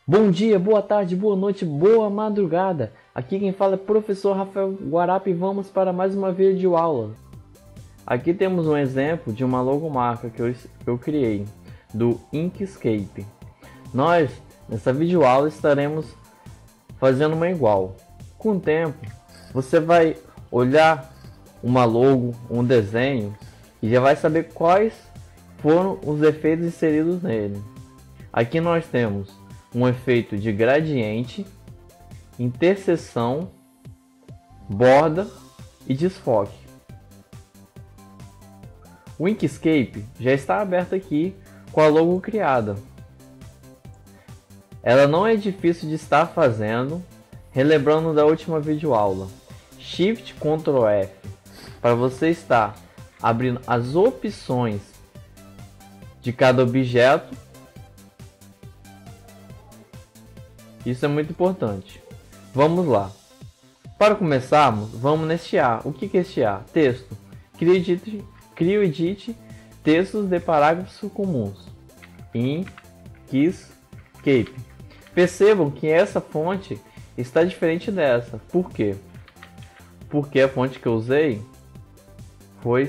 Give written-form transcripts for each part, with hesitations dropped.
Bom dia, boa tarde, boa noite, boa madrugada. Aqui quem fala é o professor Rafael Guarapa e vamos para mais uma videoaula. Aqui temos um exemplo de uma logomarca que eu criei, do Inkscape. Nós, nessa videoaula, estaremos fazendo uma igual. Com o tempo, você vai olhar uma logo, um desenho, e já vai saber quais foram os efeitos inseridos nele. Aqui nós temos um efeito de gradiente, interseção, borda e desfoque. O Inkscape já está aberto aqui com a logo criada. Ela não é difícil de estar fazendo, relembrando da última videoaula. Shift Ctrl F para você estar abrindo as opções de cada objeto. Isso é muito importante. Vamos lá. Para começarmos, vamos neste A. O que é este A? Texto. Crio edit textos de parágrafos comuns. Inkscape. Percebam que essa fonte está diferente dessa. Por quê? Porque a fonte que eu usei foi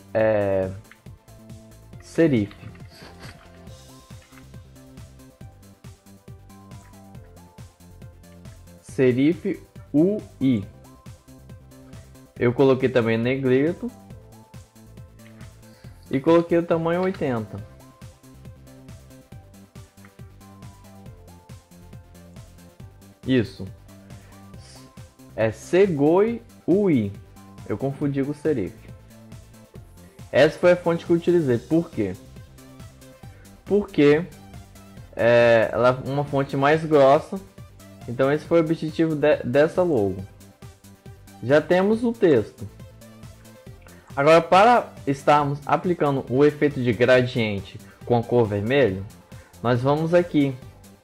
serif. Serif UI. Eu coloquei também negrito e coloquei o tamanho 80. Isso. É Segoi UI. Eu confundi com o serif. Essa foi a fonte que eu utilizei. Por quê? Porque ela é uma fonte mais grossa. Então esse foi o objetivo dessa logo. Já temos o texto. Agora, para estarmos aplicando o efeito de gradiente com a cor vermelho, nós vamos aqui.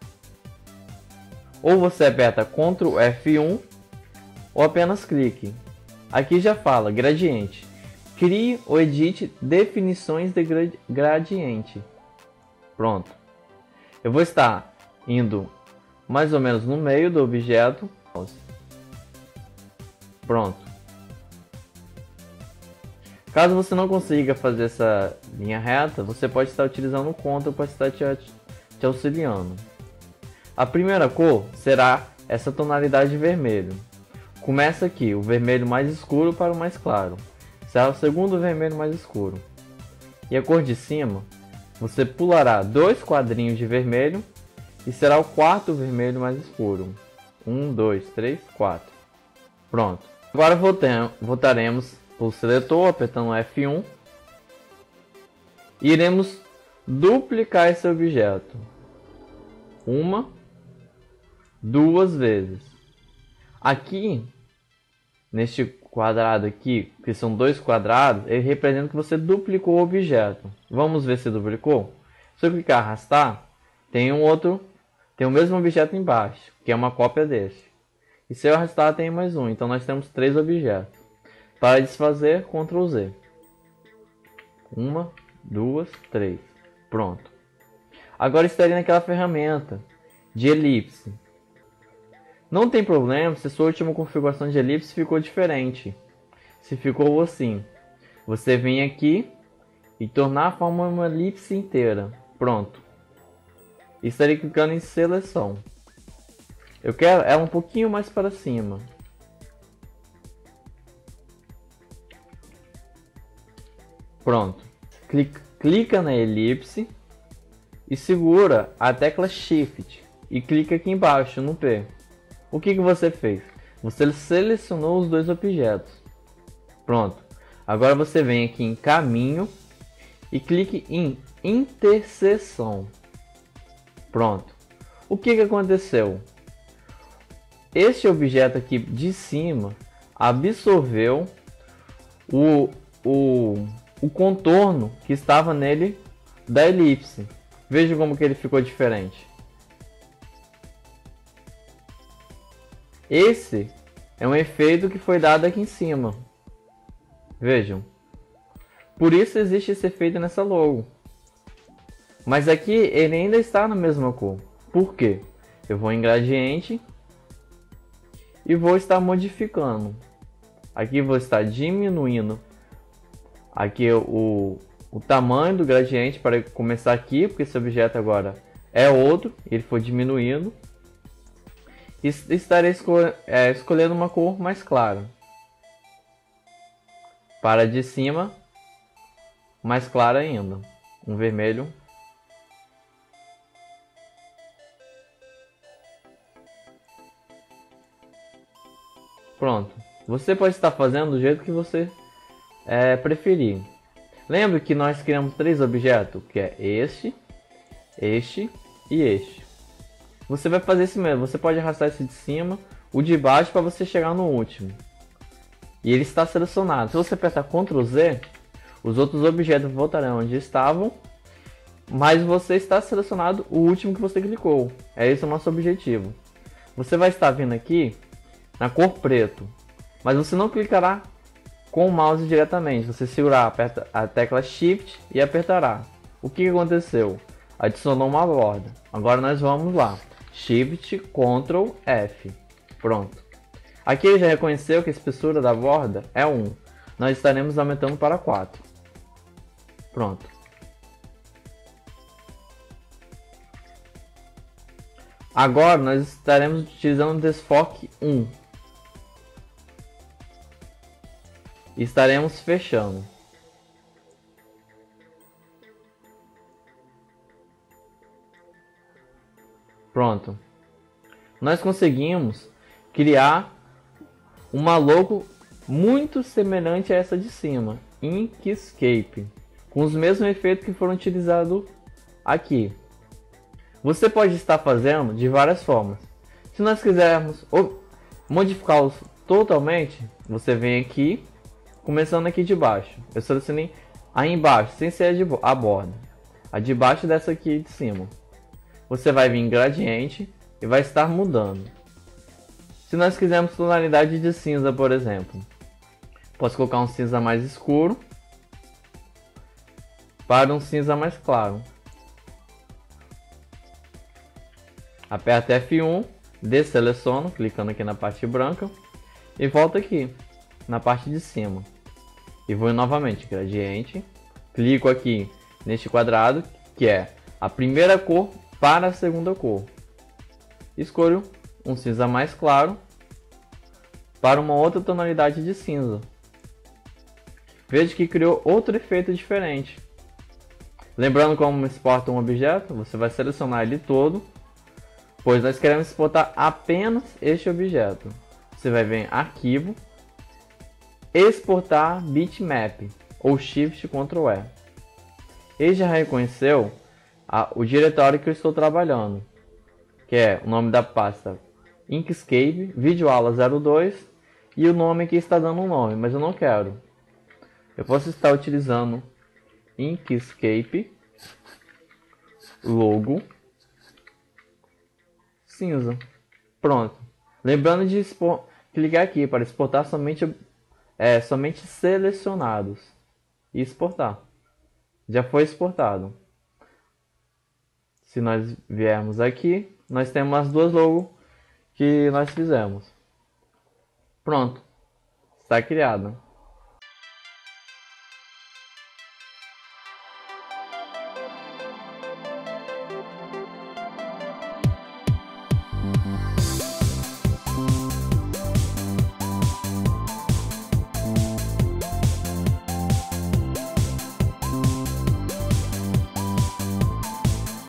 Ou você aperta Ctrl F1 ou apenas clique. Aqui já fala gradiente. Crie ou edite definições de gradiente. Pronto. Eu vou estar indo mais ou menos no meio do objeto. Pronto. Caso você não consiga fazer essa linha reta, você pode estar utilizando o Ctrl para estar te auxiliando. A primeira cor será essa tonalidade vermelho. Começa aqui, o vermelho mais escuro para o mais claro. Será o segundo vermelho mais escuro. E a cor de cima, você pulará 2 quadrinhos de vermelho e será o quarto vermelho mais escuro. 1, 2, 3, 4. Pronto. Agora voltaremos para o seletor, apertando F1. E iremos duplicar esse objeto. 1, 2 vezes. Aqui, neste quadrado aqui, que são 2 quadrados, ele representa que você duplicou o objeto. Vamos ver se duplicou? Se eu clicar arrastar, tem o mesmo objeto embaixo, que é uma cópia deste. E se eu arrastar, tem mais um. Então nós temos 3 objetos. Para desfazer, Ctrl Z. 1, 2, 3. Pronto. Agora estaria naquela ferramenta de elipse. Não tem problema se sua última configuração de elipse ficou diferente. Se ficou assim, você vem aqui e tornar a forma uma elipse inteira. Pronto. Estarei clicando em seleção. Eu quero ela um pouquinho mais para cima. Pronto. Clica na elipse e segura a tecla Shift e clica aqui embaixo no P. O que você fez? Você selecionou os 2 objetos. Pronto. Agora você vem aqui em caminho e clique em interseção. Pronto. O que aconteceu? Este objeto aqui de cima absorveu o contorno que estava nele da elipse. Veja como que ele ficou diferente. Esse é um efeito que foi dado aqui em cima. Vejam. Por isso existe esse efeito nessa logo. Mas aqui ele ainda está na mesma cor. Por quê? Eu vou em gradiente e vou estar modificando. Aqui vou estar diminuindo aqui o tamanho do gradiente para começar aqui, porque esse objeto agora é outro, ele foi diminuindo. E estarei escolhendo uma cor mais clara. Para de cima, mais clara ainda, um vermelho. Pronto. Você pode estar fazendo do jeito que você preferir. Lembre que nós criamos 3 objetos, que é este e este. Você vai fazer esse mesmo, você pode arrastar esse de cima, o de baixo para você chegar no último. E ele está selecionado. Se você apertar Ctrl Z, os outros objetos voltarão onde estavam, mas você está selecionado o último que você clicou. É esse o nosso objetivo. Você vai estar vindo aqui na cor preto, mas você não clicará com o mouse diretamente. Você segurar a tecla Shift e apertará. O que aconteceu? Adicionou uma borda. Agora nós vamos lá. Shift Ctrl F. Pronto. Aqui ele já reconheceu que a espessura da borda é 1. Nós estaremos aumentando para 4. Pronto. Agora nós estaremos utilizando o desfoque 1. E estaremos fechando. Pronto. Nós conseguimos criar uma logo muito semelhante a essa de cima, Inkscape, com os mesmos efeitos que foram utilizados aqui. Você pode estar fazendo de várias formas. Se nós quisermos modificá-los totalmente, você vem aqui, começando aqui de baixo. Eu selecionei aí embaixo, sem ser a borda, a de baixo dessa aqui de cima. Você vai vir em gradiente e vai estar mudando. Se nós quisermos tonalidade de cinza, por exemplo, posso colocar um cinza mais escuro para um cinza mais claro. Aperto F1, desseleciono, clicando aqui na parte branca e volto aqui na parte de cima. E vou novamente gradiente, clico aqui neste quadrado que é a primeira cor para a segunda cor. Escolho um cinza mais claro para uma outra tonalidade de cinza. Veja que criou outro efeito diferente. Lembrando como exporta um objeto, você vai selecionar ele todo, pois nós queremos exportar apenas este objeto. Você vai vir em Arquivo, Exportar Bitmap ou Shift Ctrl E. Ele já reconheceu o diretório que eu estou trabalhando, que é o nome da pasta Inkscape, videoaula 02 e o nome aqui está dando um nome, mas eu não quero. Eu posso estar utilizando Inkscape logo cinza. Pronto. Lembrando de clicar aqui para exportar somente selecionados e exportar. Já foi exportado. Se nós viermos aqui, nós temos as duas logos que nós fizemos. Pronto, está criado.